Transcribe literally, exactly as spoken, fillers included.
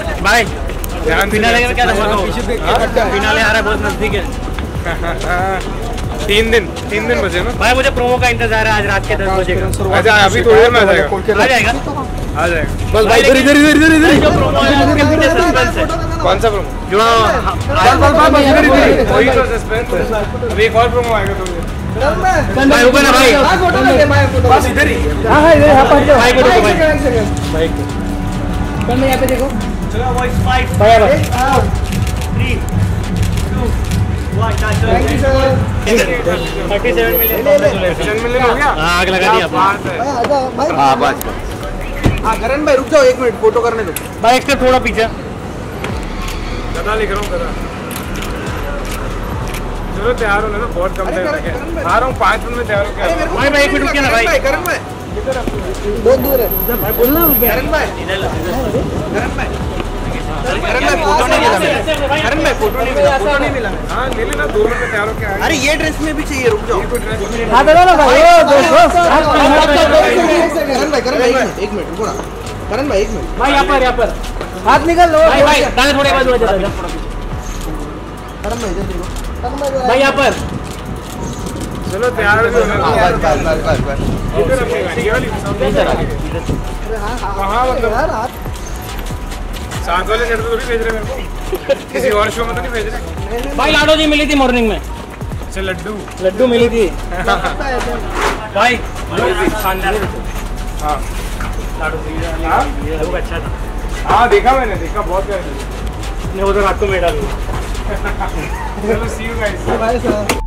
भाई फिनाले में क्या धमाका फिनाले आ रहा है बहुत नजदीक है। तीन दिन तीन दिन बचे ना भाई मुझे प्रोमो का इंतजार है आज रात के दस बजे का। अच्छा अभी थोड़ी देर में आ जाएगा आ जाएगा आ जाएगा बस भाई इधर इधर इधर इधर इधर जो प्रोमो है उसके पीछे सस्पेंस है। कौन सा प्रोमो जो वही तो सस्पेंस। अभी एक और प्रोमो आएगा तुमसे भाई ऊपर ना भाई बस इधर ही हां हां इधर यहां पर भाई को भाई भाई कल मैं यहां पे देखो चलो वॉइस फाइव बराबर three two one thank you sir सैंतीस मिलियन हो गया। हां आग लगा दिया भाई हां बस हां करण भाई रुक जाओ एक मिनट फोटो करने दो भाई एक थोड़ा पीछे गदा लिख रहा हूँ गदा। चलो तैयार होने ना बहुत कम टाइम लगे आ रहा हूँ पाँच मिनट में तैयार हो गया। भाई भाई एक मिनट रुकिए ना भाई करण भाई बहुत दूर है भाई बोलना करण भाई करण भाई करण भाई फोटो नहीं मिला करण भाई फोटो नहीं मिला फोटो नहीं मिला हाँ ले लेना दो मिनट में तैयार हो गया। अरे ये ड्रेस में भी चाहिए रुक जाओ हाँ दादा ना भाई ओ दोस्त करण भाई करण भाई एक मिनट रुको ना करण भाई एक मिनट भाई यहाँ पर यहाँ पर हाथ निकाल लो भाई भाई दादा थोड़े बाद हो जाता करण भाई इधर देखो भाई यहाँ पर चलो तैयार हो बस बस बस बस कहाँ मतलब साथ वाले सेट तो नहीं भेज रहे मेरे को किसी और शो में तो नहीं भेज रहे। भाई लाडो जी मिली थी मॉर्निंग में अच्छा लड्डू लड्डू मिली थी भाई शानदार हाँ लाडो जी हाँ? बहुत अच्छा था। हाँ देखा मैंने देखा बहुत प्यार मैं उधर रात को मेडल चलो सी यू गाइस। भाई साहब